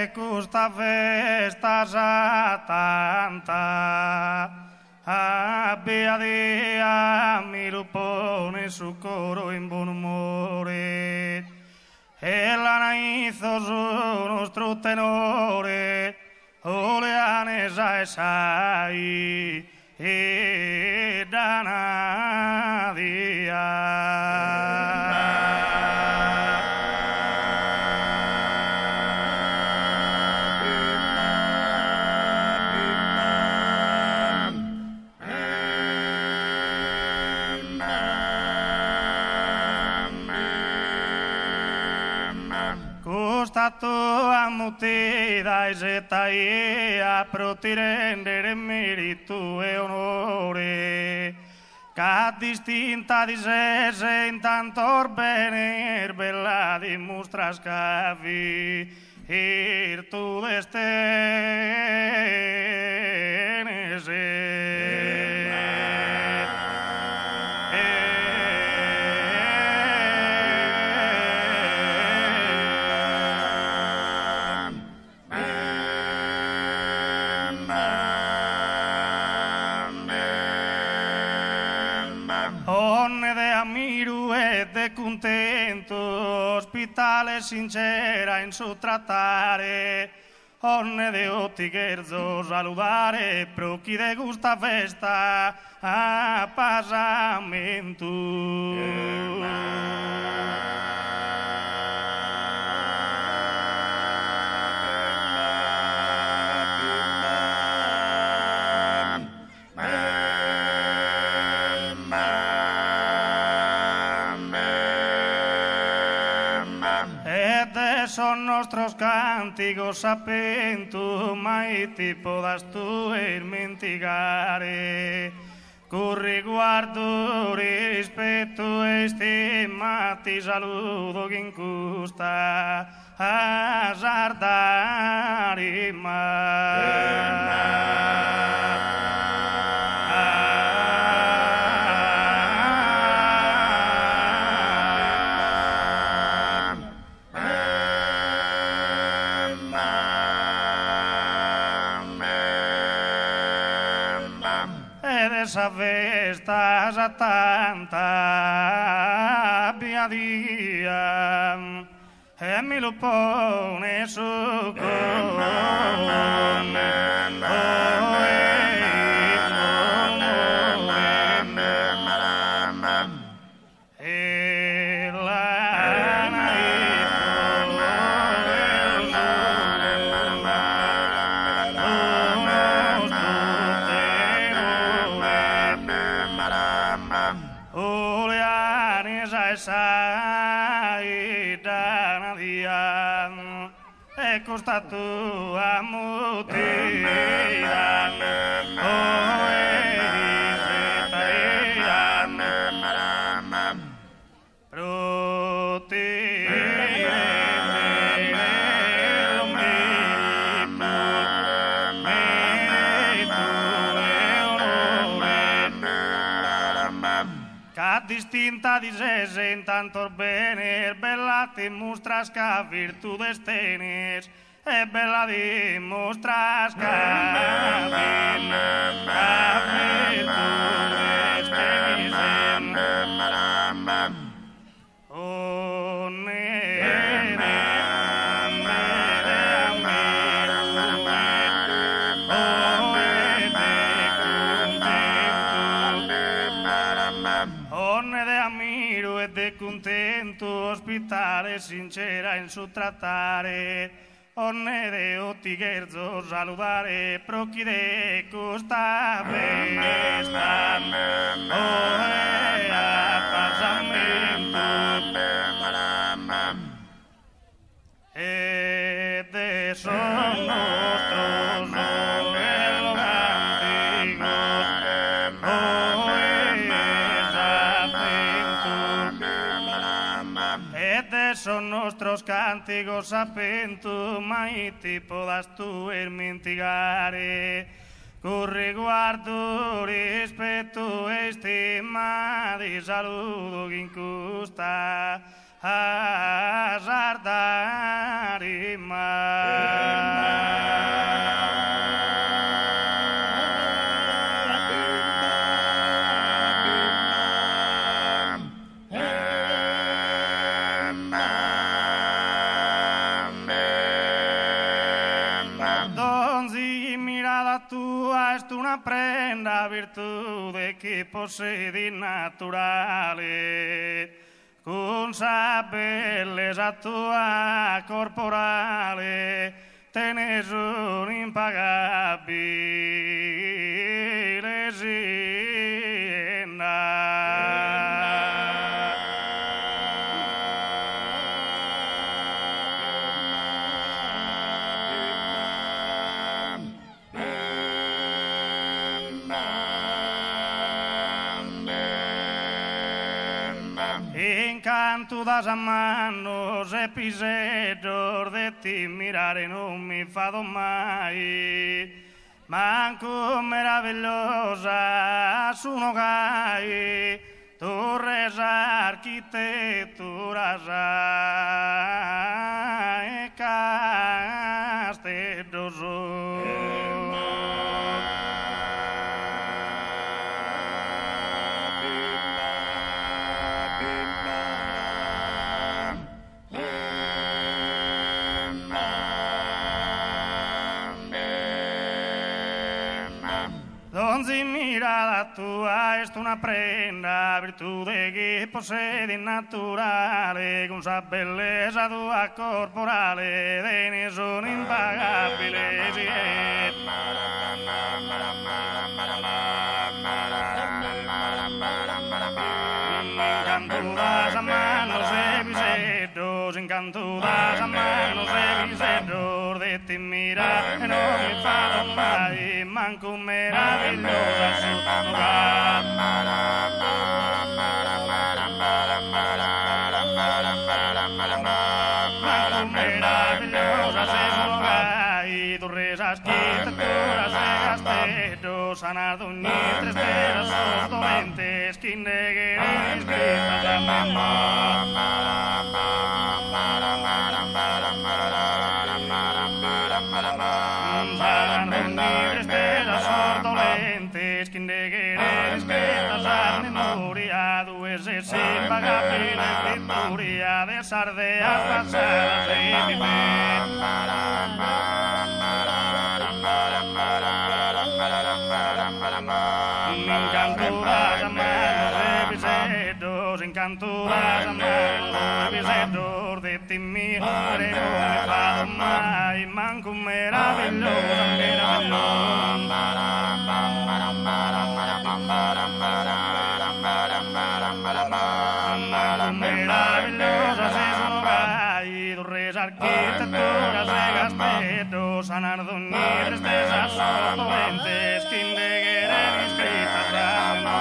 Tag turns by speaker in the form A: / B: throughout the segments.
A: questa festa sa tanta, abbia dia mi lo pone su coro in buon umore, e la hizo su nostro tenore, oleane sai, e dana dia. Tua mutida e zetaia pro ti rendere merito e onore, che distinta di se intanto bene bella dimostra scavi ir tu destenese. Contento, ospitale sincera in suo trattare, onne de otticherzo saludare, pro chi de gusta festa a pasamento. Son nostros cánticos sapento, mai ti podas tu mentigare, con riguardo, rispetto e stima ti saludo che incusta a sardare esa festa sa tanta abbia dia e mi lo pone su costa tua mutida pro ti che distinta di se intanto bene bella ti mostras che virtù destenes e bella dimostras che virtù destenes de contento, ospitale sincera in suo trattare, onne de otticherzo saludare, pro chi de costa festa, a pasamento, e de son nostros son nostros cánticos sapento, mai ti podas tu mentigare, con riguardo, rispetto e stima di saludo che incusta a sardare mai. virtud che possedi naturale, con sa bellezza tua corporale, tenes un impagabile Encanto das manos e piseros de ti mirare non mi fado mai, manco meravigliosa sono gai, torres architetturas e castellos. Donzi mirada tua est una prenda, virtude che possedi naturale, con sa bellezza tua corporale, tenes un impagabile Encantudas a manos e viseros, encantudas a manos e viseros, de ti mira e non mi fado mai, manco meravigliosa sono manco meravigliosa sono gai, torres arquitecturas e castellos, sanar d'ogni tristesa sos dolentes, qui negheres inscritas a sanar d'ogni tristesa sos dolentes, qui negheres inscritas a memoria, dues es impagabile victoria de sardeas pasadas e vivent. Encantudas a manos e viseros, encantudas a manos e viseros, de ti mire non me fado mai, manco meravigliosa, meravigliosa se sono gai, torres arquitecturas e castellos, sanar d'ogni tristesa sos dolentes, qui negheres inscritas a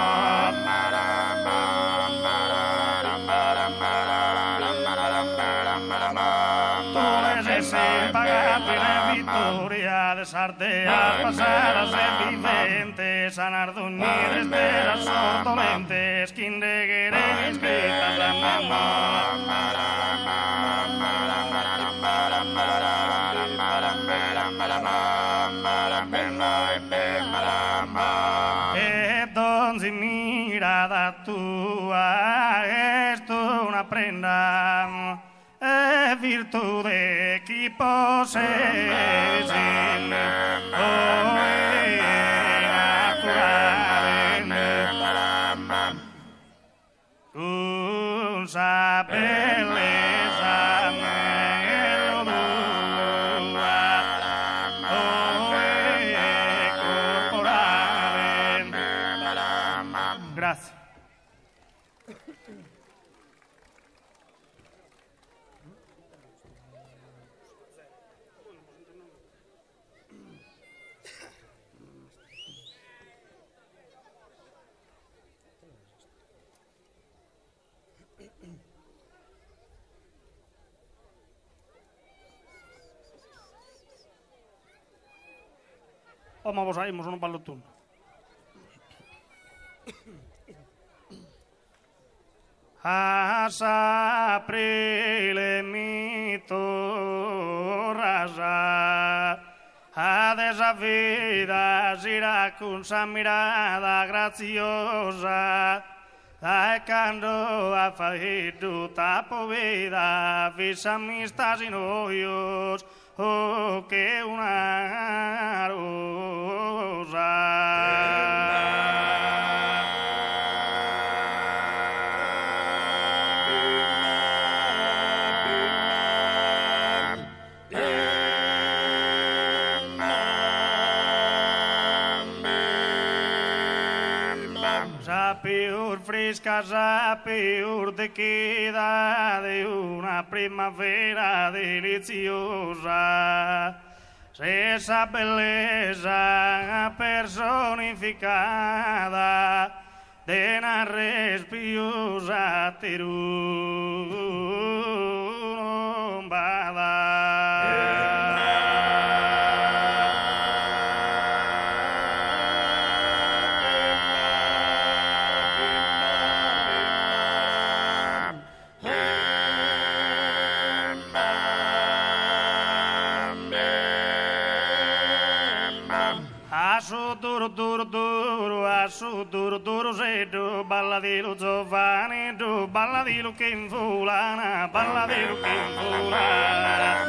A: torres es impagabile victoria de sardeas pasadas e viventes, sanar d'ogni tristesa sos dolentes, qui negheres inscritas a e donzi mirada tua est una prenda, e virtude chi possedi naturale, con sa bellezza corporale. Grazie. Oma vos saímos non palo turno. Asa aprile mito rasa, a desa vida gira con sa mirada graciosa, da cando ha fatto tutta poveda, vis amistas in hoyos, oh, che una rosa. Più fresca, più de queda de una primavera deliziosa. Se esa belleza personificada de una respiosa tirumbada. Duro zedo balladilo giovane do balladilo che infulana balladilo che infulana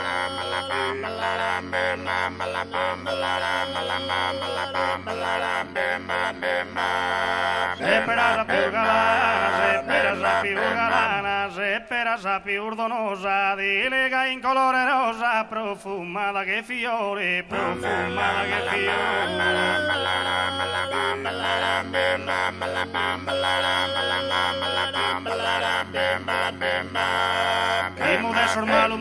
A: Sepera sapi urdonosa di lega in colore rosa profumata che fiore profumata che que mudes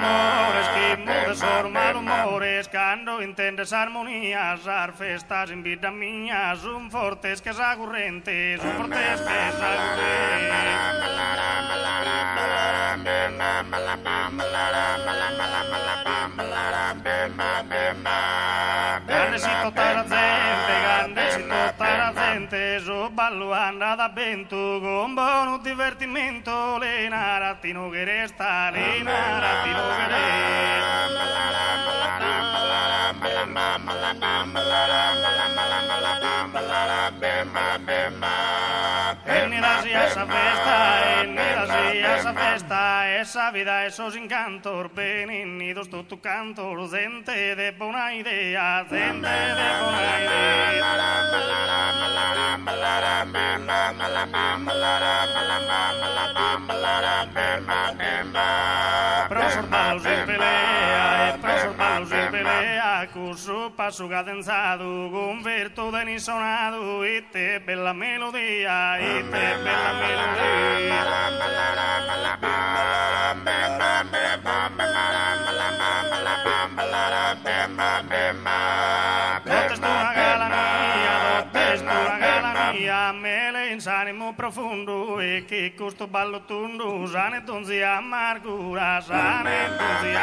A: malhumores, cando intendes armonías, ar festas en vida miñas, un fortes que sagurrentes, un fortes que Grandecito tara gente, so ballo andata bento, con buono divertimento, le naratino che resta, le naratino che esa festa, esa vida, esos encantos, benignidos tu canto, gente de buena idea, gente de buena idea. Profesor Palos in pelea, con su passo cadenzato, con verto denisonado, e te bella melodia, e te bella melodia. Dotes una galanía, mele in sanimo profondo, e che questo ballo tondo, sane donzi amargura, sane donzi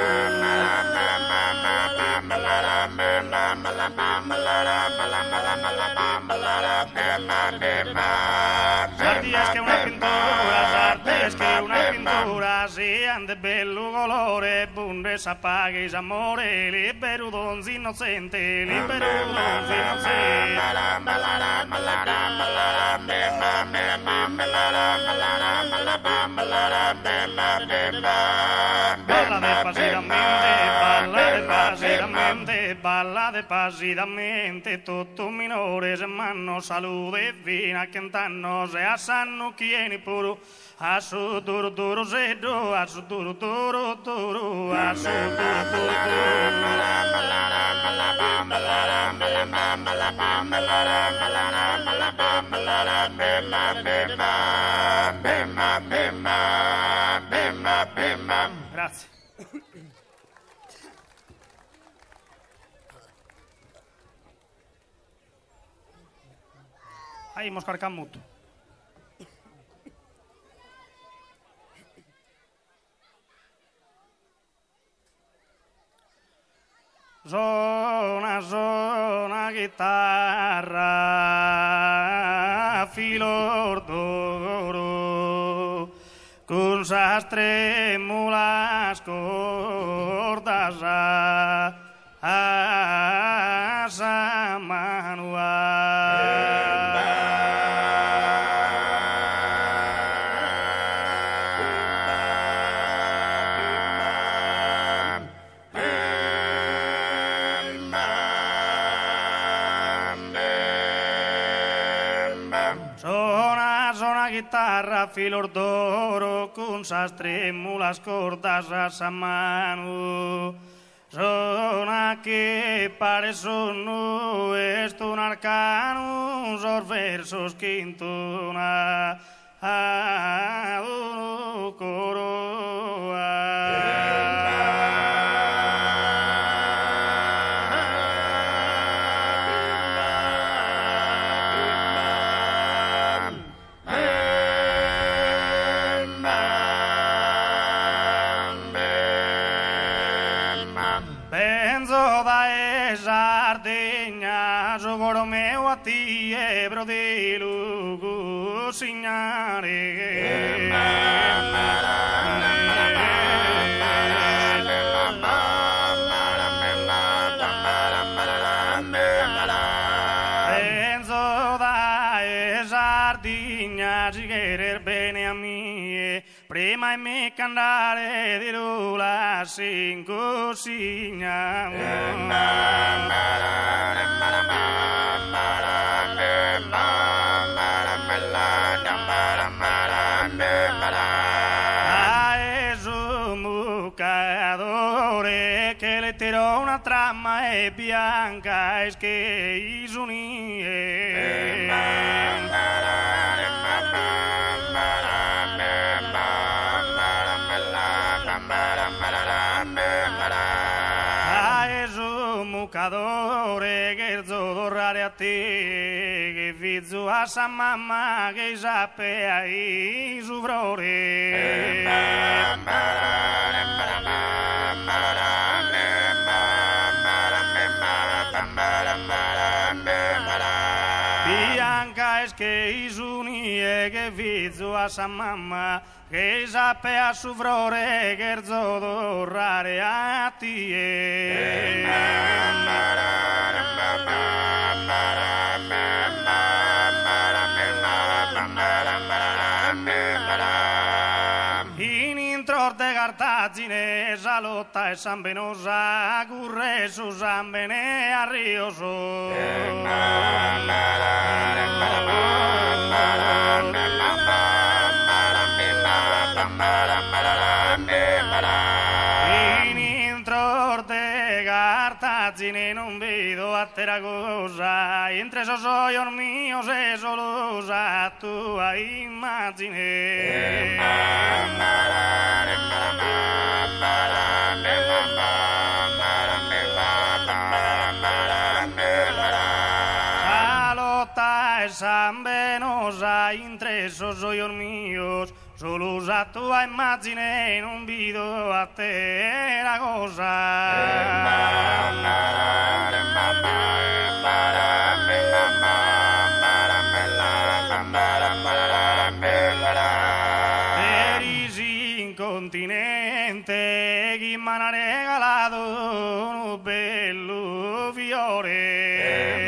A: Sardies che una pintura, sian de bello colore, bunde s'apaghe amore, libero donzi innocente, libero donzi innocente. Balla despacitamente, tutto minore se manno salute fino a cantano se assanno chieni puro a su duro duro sedo a su duro duro duro a su duro duro Grazie. Ahí hemos cargado mucho. Zona chitarra filor d'oro con sastre mulas cordas a sa manual. Sona chitarra filo d'oro con sa stremulas cordas a sa mano. Sona che pare sono est un arcano, sor versos quintona a uno coroa. Goro meu a ti ebro de lugu signare penso da esardigna di querer bene a mie prima e me candare di lula cinco signa che le tirò una trama e bianca e che isunie mucadore che zodorrare a te che vizzo a sa mamma che sapea i suvrore bianca es che isunie che vizzo a sa mamma che sapea suvrore che zodorrare a te in intror de Cartagine salotta e San Benosa curre su San Bene a Rioso in intror de Cartagine non vedo a Terragosa entre esos ojos míos e solosa tua immagine salotta e San Benosa entre esos ojos míos solo usa tua immagine non vedo a Perisi in continente chi mi ha regalato un bello fiore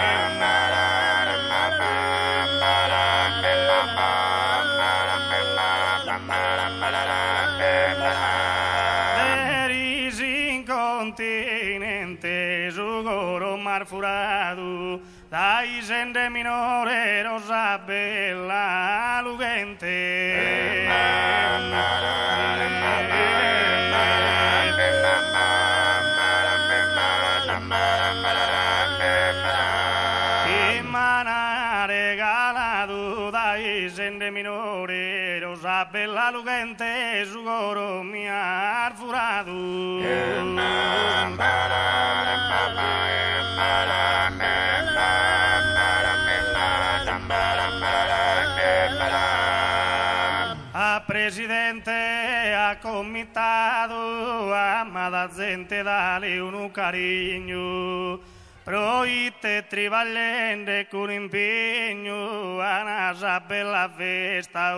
A: Perisi in continente su coro marfurado dai sende minore rosa bella lucente che m'ha regalato dai sende minore rosa bella lucente su coro mi ha furato a presidente a comitato amada gente dale un cariño proite trivallende con impegno a una bella festa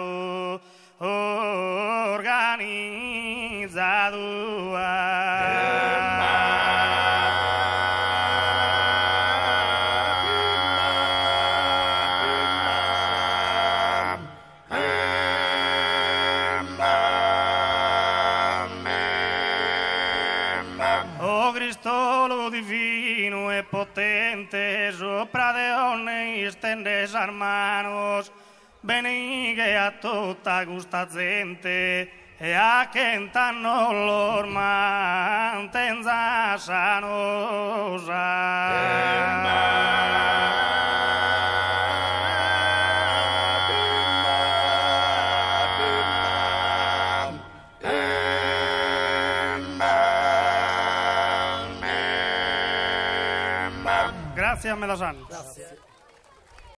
A: Oh Cristo lo divino e potente sopra de ogni stendes hermanos, benighe a tutta gusta gente, e a kentan olor mantenza sanosa. Grazie a Melasan.
B: Grazie.